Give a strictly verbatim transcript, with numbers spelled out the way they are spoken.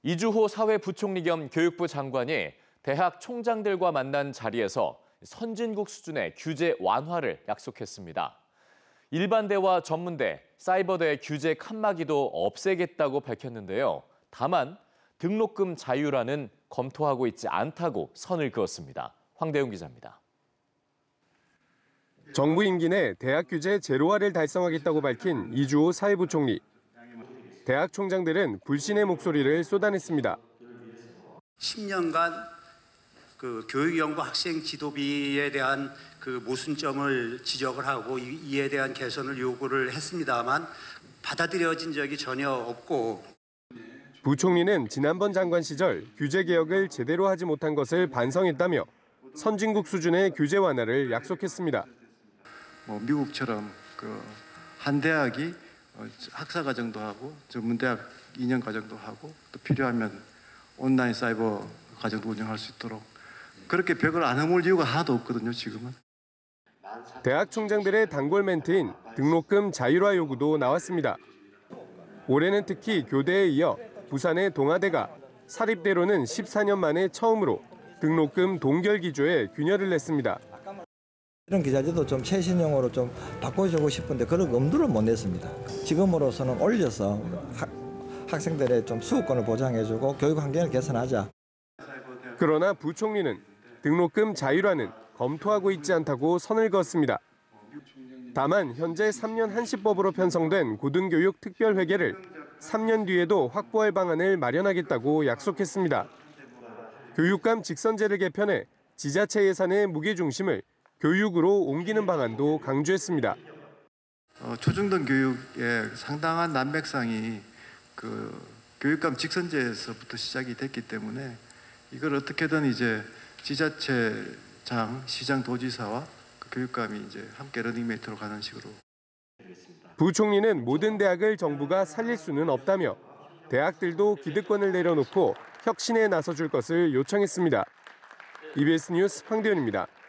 이주호 사회부총리 겸 교육부 장관이 대학 총장들과 만난 자리에서 선진국 수준의 규제 완화를 약속했습니다. 일반대와 전문대, 사이버대 규제 칸막이도 없애겠다고 밝혔는데요. 다만 등록금 자유라는 검토하고 있지 않다고 선을 그었습니다. 황대웅 기자입니다. 정부 임기 내 대학 규제 제로화를 달성하겠다고 밝힌 이주호 사회부총리. 대학 총장들은 불신의 목소리를 쏟아냈습니다. 십 년간 그 교육연구 학생 지도비에 대한 그 모순점을 지적을 하고 이에 대한 개선을 요구를 했습니다만 받아들여진 적이 전혀 없고. 부총리는 지난번 장관 시절 규제 개혁을 제대로 하지 못한 것을 반성했다며 선진국 수준의 규제 완화를 약속했습니다. 뭐 미국처럼 그 한 대학이 학사 과정도 하고 전문대학 이 년 과정도 하고 또 필요하면 온라인 사이버 과정도 운영할 수 있도록 그렇게 벽을 안 허물 이유가 하나도 없거든요, 지금은. 대학 총장들의 단골 멘트인 등록금 자율화 요구도 나왔습니다. 올해는 특히 교대에 이어 부산의 동아대가 사립대로는 십사 년 만에 처음으로 등록금 동결 기조에 균열을 냈습니다. 이런 기자재도 좀 최신형으로 좀 바꿔주고 싶은데 그런 엄두를 못 냈습니다. 지금으로서는 올려서 학, 학생들의 좀 수급권을 보장해주고 교육 환경을 개선하자. 그러나 부총리는 등록금 자율화는 검토하고 있지 않다고 선을 그었습니다. 다만 현재 삼 년 한시법으로 편성된 고등교육 특별회계를 삼 년 뒤에도 확보할 방안을 마련하겠다고 약속했습니다. 교육감 직선제를 개편해 지자체 예산의 무게중심을 교육으로 옮기는 방안도 강조했습니다. 어, 초중등 교육의 상당한 난맥상이 그 교육감 직선제에서부터 시작이 됐기 때문에 이걸 어떻게든 이제 지자체장, 시장, 도지사와 그 교육감이 이제 함께 러닝메이트로 가는 식으로. 부총리는 모든 대학을 정부가 살릴 수는 없다며 대학들도 기득권을 내려놓고 혁신에 나서줄 것을 요청했습니다. 이비에스 뉴스 황대현입니다.